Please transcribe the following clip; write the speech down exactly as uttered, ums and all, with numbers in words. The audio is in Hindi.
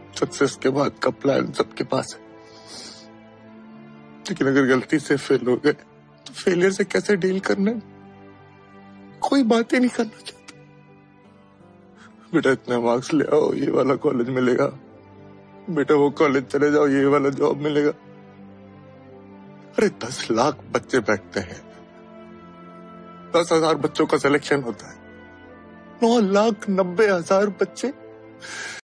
सक्सेस के बाद का प्लान सबके पास है, लेकिन अगर गलती से फेल हो गए तो फेलियर से कैसे डील करना है कोई बात ही नहीं करना चाहता। बेटा इतने मार्क्स ले आओ ये वाला कॉलेज मिलेगा, बेटा वो कॉलेज चले जाओ ये वाला जॉब मिलेगा। अरे दस लाख बच्चे बैठते हैं, दस हजार बच्चों का सिलेक्शन होता है, नौ लाख नब्बे हजार बच्चे